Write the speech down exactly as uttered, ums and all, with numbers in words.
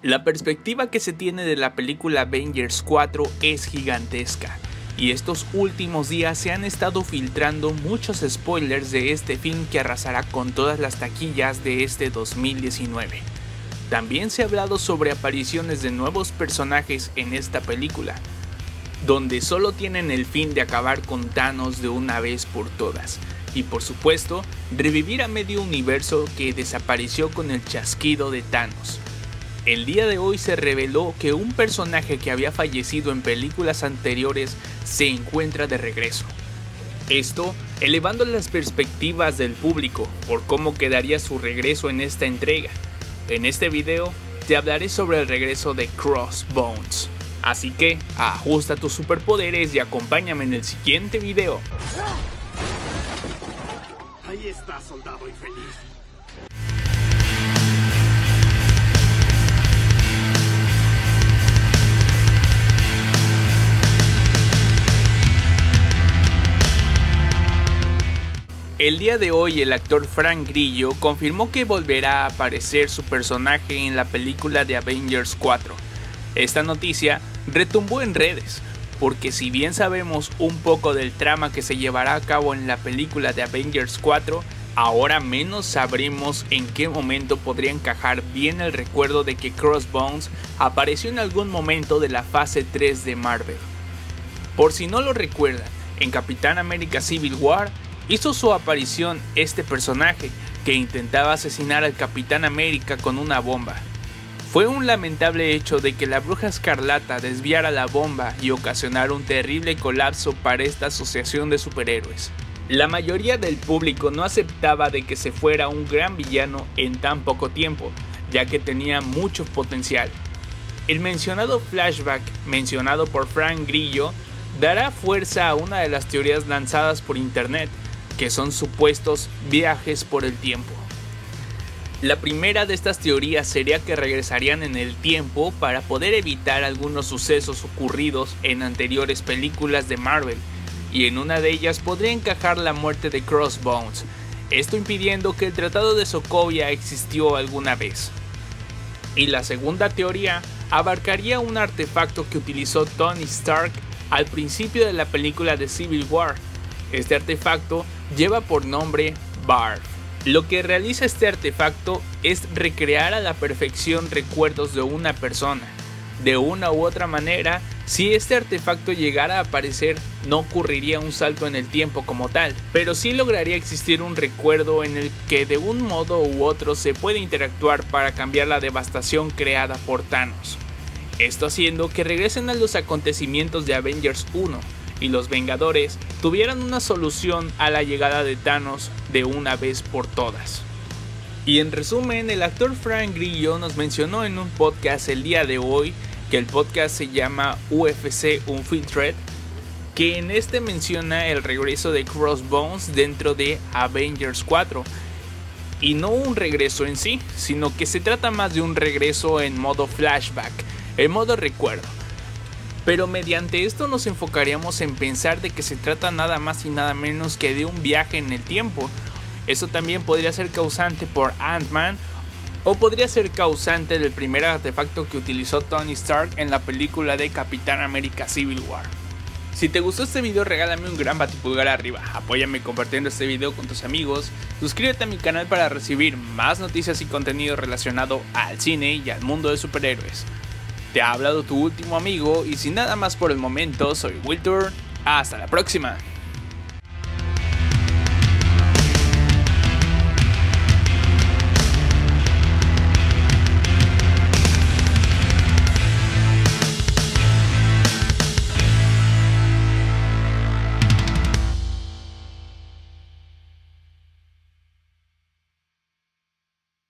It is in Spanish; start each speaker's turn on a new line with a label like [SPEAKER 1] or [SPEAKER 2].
[SPEAKER 1] La perspectiva que se tiene de la película Avengers cuatro es gigantesca, y estos últimos días se han estado filtrando muchos spoilers de este film que arrasará con todas las taquillas de este dos mil diecinueve. También se ha hablado sobre apariciones de nuevos personajes en esta película, donde solo tienen el fin de acabar con Thanos de una vez por todas, y por supuesto, revivir a medio universo que desapareció con el chasquido de Thanos. El día de hoy se reveló que un personaje que había fallecido en películas anteriores se encuentra de regreso. Esto elevando las perspectivas del público por cómo quedaría su regreso en esta entrega. En este video te hablaré sobre el regreso de Crossbones. Así que ajusta tus superpoderes y acompáñame en el siguiente video.
[SPEAKER 2] Ahí está, soldado infeliz.
[SPEAKER 1] El día de hoy el actor Frank Grillo confirmó que volverá a aparecer su personaje en la película de Avengers cuatro. Esta noticia retumbó en redes, porque si bien sabemos un poco del trama que se llevará a cabo en la película de Avengers cuatro, ahora menos sabremos en qué momento podría encajar bien el recuerdo de que Crossbones apareció en algún momento de la fase tres de Marvel. Por si no lo recuerdan, en Capitán América Civil War, hizo su aparición este personaje que intentaba asesinar al Capitán América con una bomba. Fue un lamentable hecho de que la Bruja Escarlata desviara la bomba y ocasionara un terrible colapso para esta asociación de superhéroes. La mayoría del público no aceptaba de que se fuera un gran villano en tan poco tiempo, ya que tenía mucho potencial. El mencionado flashback, mencionado por Frank Grillo, dará fuerza a una de las teorías lanzadas por internet, que son supuestos viajes por el tiempo. La primera de estas teorías sería que regresarían en el tiempo para poder evitar algunos sucesos ocurridos en anteriores películas de Marvel, y en una de ellas podría encajar la muerte de Crossbones, esto impidiendo que el Tratado de Sokovia existió alguna vez. Y la segunda teoría abarcaría un artefacto que utilizó Tony Stark al principio de la película de Civil War. Este artefacto lleva por nombre Barf. Lo que realiza este artefacto es recrear a la perfección recuerdos de una persona. De una u otra manera, si este artefacto llegara a aparecer, no ocurriría un salto en el tiempo como tal, pero sí lograría existir un recuerdo en el que de un modo u otro se puede interactuar para cambiar la devastación creada por Thanos. Esto haciendo que regresen a los acontecimientos de Avengers uno. Y los Vengadores tuvieran una solución a la llegada de Thanos de una vez por todas. Y en resumen, el actor Frank Grillo nos mencionó en un podcast el día de hoy, que el podcast se llama U F C Unfiltered, que en este menciona el regreso de Crossbones dentro de Avengers cuatro. Y no un regreso en sí, sino que se trata más de un regreso en modo flashback, en modo recuerdo. Pero mediante esto nos enfocaríamos en pensar de que se trata nada más y nada menos que de un viaje en el tiempo. Eso también podría ser causante por Ant-Man, o podría ser causante del primer artefacto que utilizó Tony Stark en la película de Capitán América Civil War. Si te gustó este video, regálame un gran batipulgar arriba, apóyame compartiendo este video con tus amigos, suscríbete a mi canal para recibir más noticias y contenido relacionado al cine y al mundo de superhéroes. Te ha hablado tu último amigo y sin nada más por el momento, soy Wiltur. Hasta la próxima.